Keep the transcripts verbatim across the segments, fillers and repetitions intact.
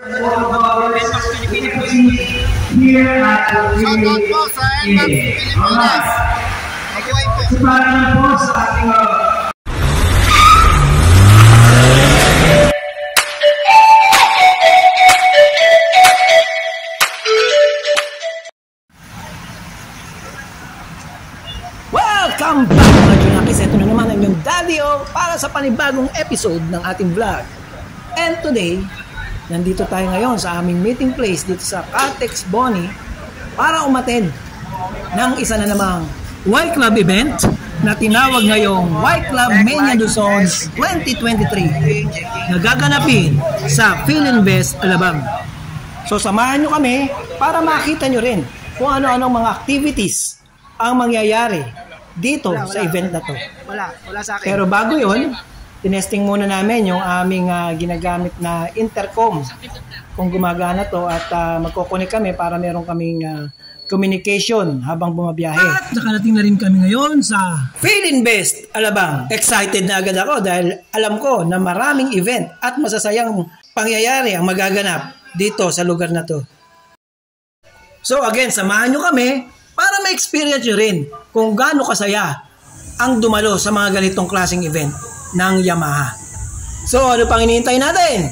Shoutout po sa N M A X Pilipinas. Mag-iway po. Salamat po sa ating Welcome back mga Junakis! Ito na naman ang inyong Daddy O para sa panibagong episode ng ating vlog. And today, nandito tayo ngayon sa aming meeting place dito sa Caltex Boni para umattend ng isa na namang Y Club event na tinawag ngayong Y Club Mania Luzon twenty twenty-three na gaganapin sa Philinvest Alabang. So samahan nyo kami para makita nyo rin kung ano-anong mga activities ang mangyayari dito wala, sa wala, event na to. Wala, wala sa akin. Pero bago yun, tinesting muna namin yung aming uh, ginagamit na intercom kung gumagana to at uh, magkukunik kami para meron kaming uh, communication habang bumabiyahe. At nakarating na rin kami ngayon sa Philinvest Alabang. Excited na agad ako dahil alam ko na maraming event at masasayang pangyayari ang magaganap dito sa lugar na to. So again, samahan nyo kami para ma-experience nyo rin kung gaano kasaya ang dumalo sa mga ganitong klaseng event ng Yamaha. So, ano pang hinihintay natin?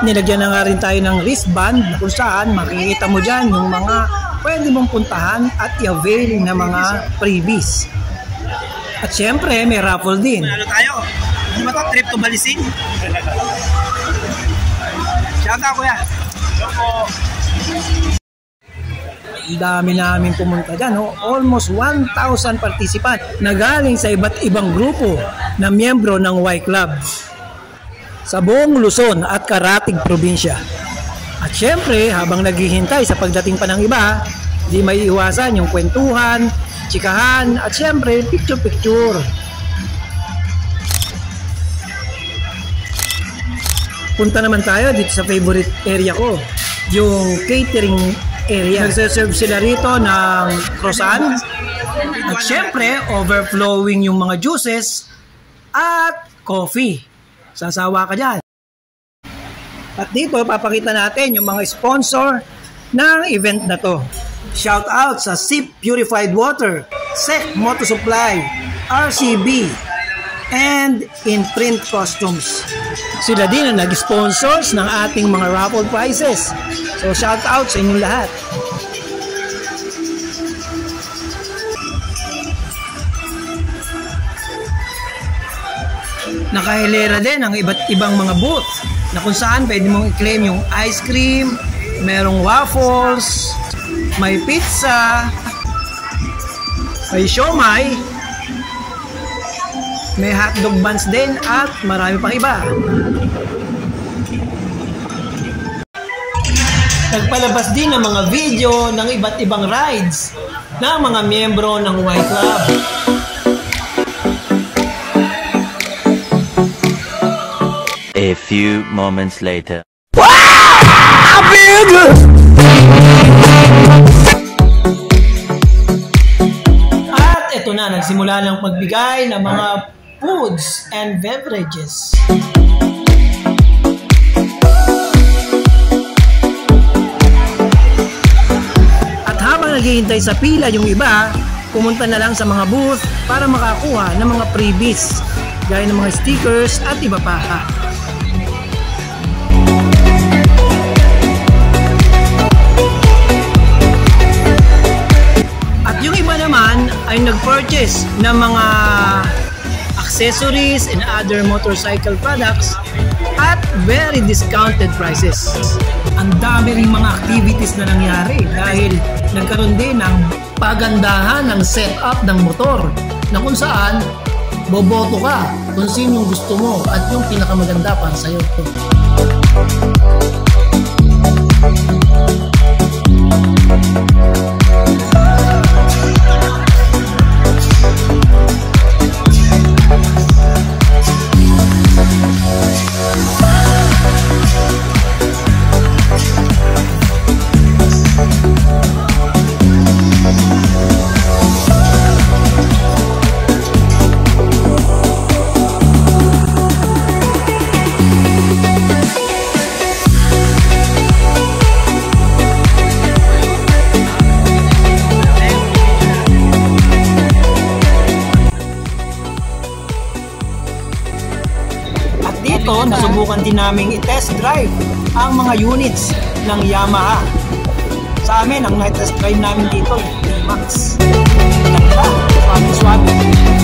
At nilagyan na nga rin tayo ng wristband kung saan makikita mo dyan yung mga pwede mong puntahan at i-avail na mga freebies. At syempre, may raffle din. Ano tayo? Ano ba ito? Trip to Balisin? Shout out, kuya. Ang dami namin pumunta dyan. Oh. Almost one thousand participant na galing sa iba't ibang grupo na miyembro ng Y Club sa buong Luzon at Karatig Probinsya. At syempre, habang naghihintay sa pagdating pa ng iba, di may iwasan yung kwentuhan, tsikahan, at syempre, picture-picture. Punta naman tayo dito sa favorite area ko, yung catering area. Nagsaserve sila rito ng croissant, at syempre, overflowing yung mga juices at coffee. Sasawa ka dyan. At dito, papakita natin yung mga sponsor ng event na to. Shout out sa Sip Purified Water, Sec Moto Supply, R C B, and Imprint Costumes. Sila din ang nag-sponsors ng ating mga raffle prizes. So shout out sa inyong lahat. Nakahilera din ang iba't ibang mga booth na kung saan pwede mong i-claim yung ice cream, merong waffles, may pizza, may siomai, may hotdog buns din at marami pang iba. Nagpalabas din ng mga video ng iba't ibang rides ng mga miyembro ng Y Club. A few moments later. At ito na, nagsimula ng pagbigay ng mga foods and beverages. At habang naghihintay sa pila yung iba, pumunta na lang sa mga booth para makakuha ng mga freebies gaya ng mga stickers at iba pa. Yung iba naman ay nag-purchase ng mga accessories and other motorcycle products at very discounted prices. Ang dami ring mga activities na nangyari dahil nagkaroon din ng pagandahan ng setup ng motor na kung saan boboto ka kung sino yung gusto mo at yung pinakamaganda para sa'yo. Dito, nasubukan din naming i-test drive ang mga units ng Yamaha. Sa amin, ang na-test drive namin dito, D-Max. Ganda, swabe-swabe.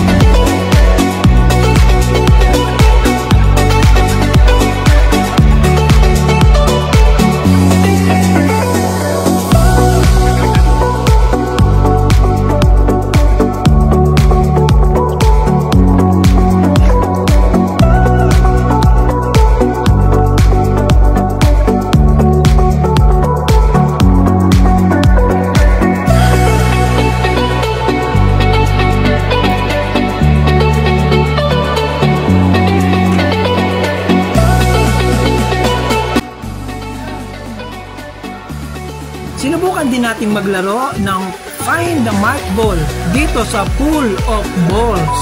Sinubukan din nating maglaro ng Find the Mark Ball dito sa Pool of Balls.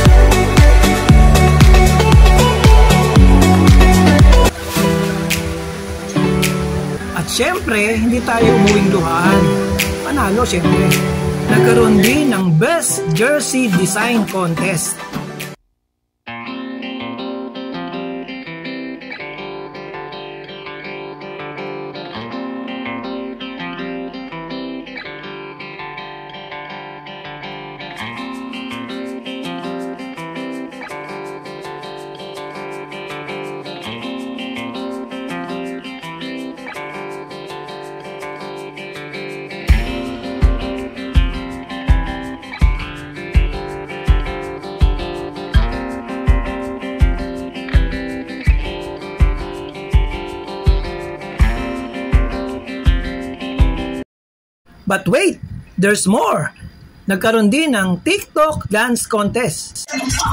At syempre, hindi tayo umuwing luhaan. Panalo syempre. Nagkaroon din ng Best Jersey Design Contest. But wait, there's more! Nagkaroon din ng TikTok Dance Contest.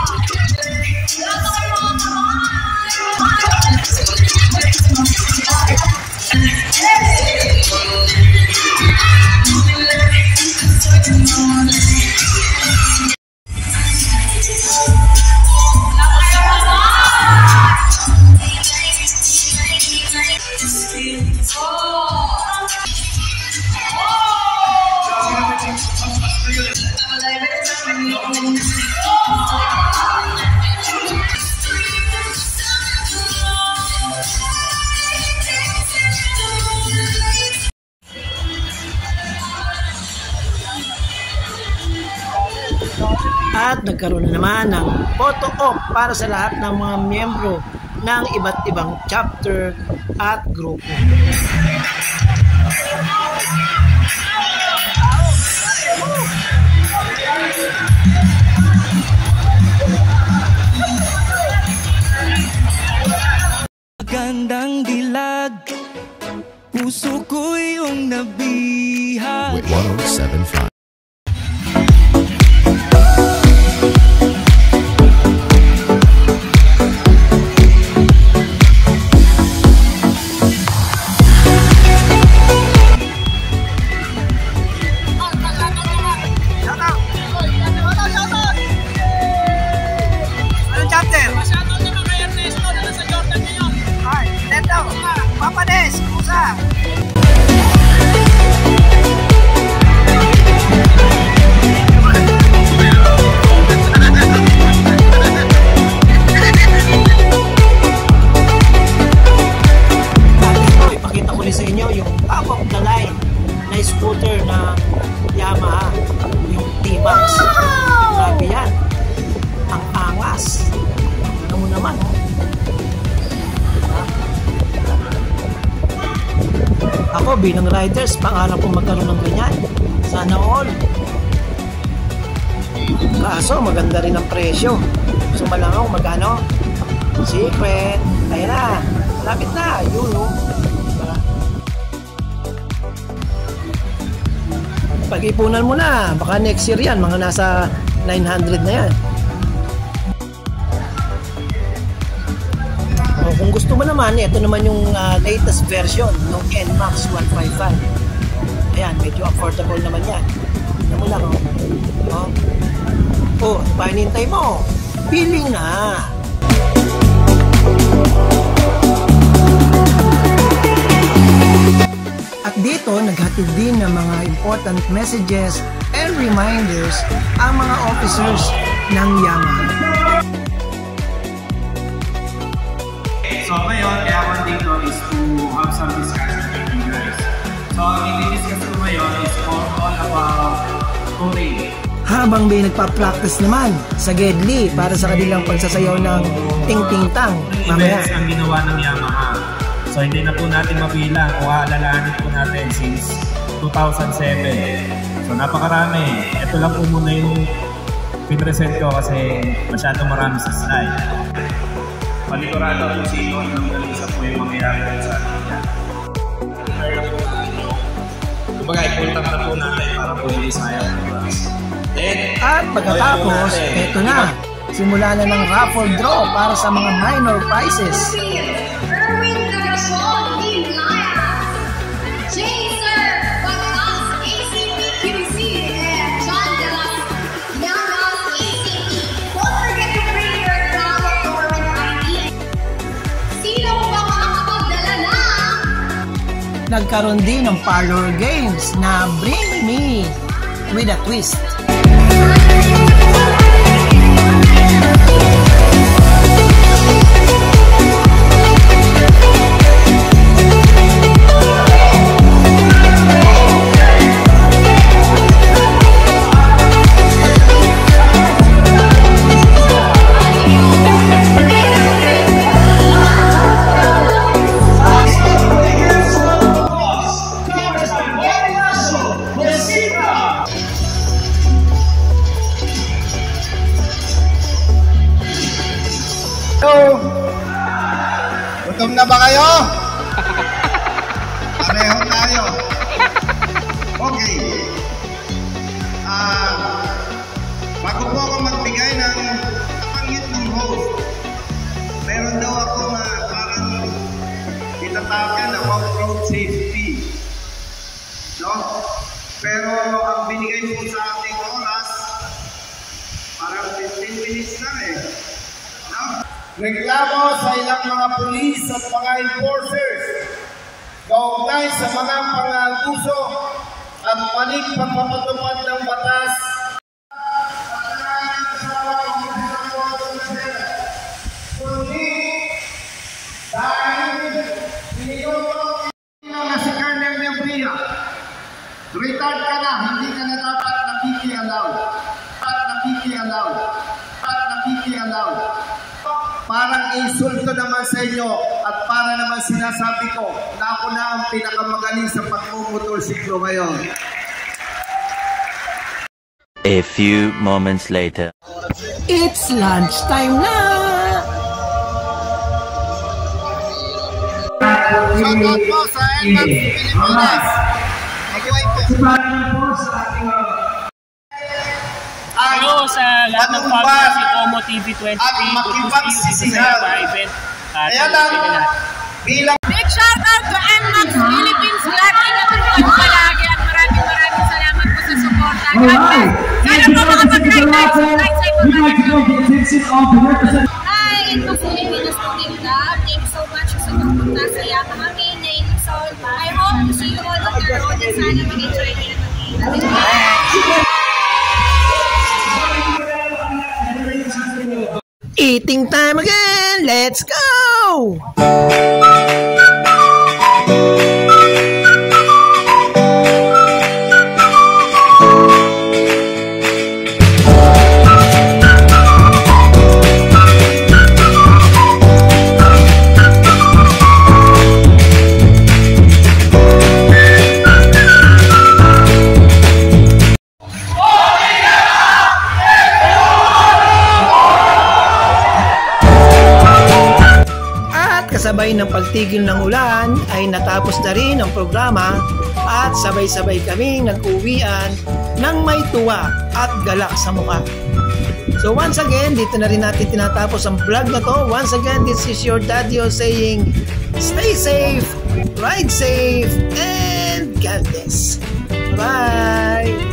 At nagkaroon na naman ng photo op para sa lahat ng mga miyembro ng iba't ibang chapter at grupo. Magandang dilag, puso ko yung nabihag. one oh seven point five. Sa inyo yung top of the line na scooter na Yamaha, yung T-Max. Grabe yan, ang angas. Ano mo naman, oh. Ako bilang riders, pangarap kong magkaroon ng ganyan. Sana all. Kaso maganda rin ang presyo. Sumalangaw magkano? Secret. Ayun na, lapit na, yun o. Pag-ipunan mo na, baka next year yan, mga nasa nine hundred na yan. O, kung gusto mo naman, ito naman yung uh, latest version ng N MAX one fifty-five. Ayan, medyo affordable naman yan. Ano mo lang, oh. Oh, oh pa hinintay mo? Pili na! At dito, naghatid din ng mga important messages and reminders ang mga officers ng Yamaha. So ngayon, kaya ako dito is to have some discussion with you guys. So ang i-discuss ko ngayon is all, all about touring. Habang may nagpa-practice naman sa Gedli para sa kanilang pagsasayaw ng ting-ting-tang mamaya. Events ang ginawa ng Yamaha. So hindi na po natin mabilang o aalalahanin po natin since two thousand seven. So napakarami. Ito lang po muna yung pinresent ko kasi masyado marami sa slide. Panikurado po sino yung dalisa po yung mangyayari sa atin. Kumbaga, ipunta na po natin para po hindi sayang. At pagkatapos, eto na. Simula na ng raffle draw para sa mga minor prizes. Nagkaroon din ng parlor games na Bring Me with a Twist. Hello! Gutom na ba kayo? Pareho tayo. Oh, Okay. Ah, bago po ako magbigay ng nabanggit ng host, meron daw ako na parang itatakan about road safety. No? Pero ang binigay po sa ating oras, parang fifteen minutes lang eh. No? Reklamo sa ilang mga pulis at mga enforcers kaugnay sa mga pangabuso at maling pagpapatupad ng batas. Kundi dahil pinilotong na si Colonel Nebria, retired ka na, hindi ka na dapat nakikialaw. Dapat nakikialaw. Dapat nakikialaw. Parang insulto naman sa inyo at para naman sinasabi ko na ako na ang pinakamagaling sa pagmumotorsiklo ngayon. A few moments later. It's lunchtime na! Shoutout po sa N M A X Pilipinas. Mabuhay po. Hello sa lahat ng followers ni Omo T V twenty-three. Good to see you sa mga event. Kaya lang, bilang big shout out to N M A X Philippines Latin na tulungan ko palagi at maraming maraming salamat po sa suporta. Alright, sana po makapag-ride tayo sa right side po tayo. Hi, N M A X Philippines Student Club. Thank you so much sa pagpunta sa Yaka kami na Inison. I hope to see you all on the road and sana mag-enjoy nyo natin. Eating time again! Let's go! Kasabay ng pagtigil ng ulan ay natapos na rin ang programa at sabay-sabay kaming nag-uwian ng may tuwa at galak sa mukha. So once again, dito na rin natin tinatapos ang vlog na to. Once again, this is your Daddy saying, stay safe, ride safe, and God bless. Bye!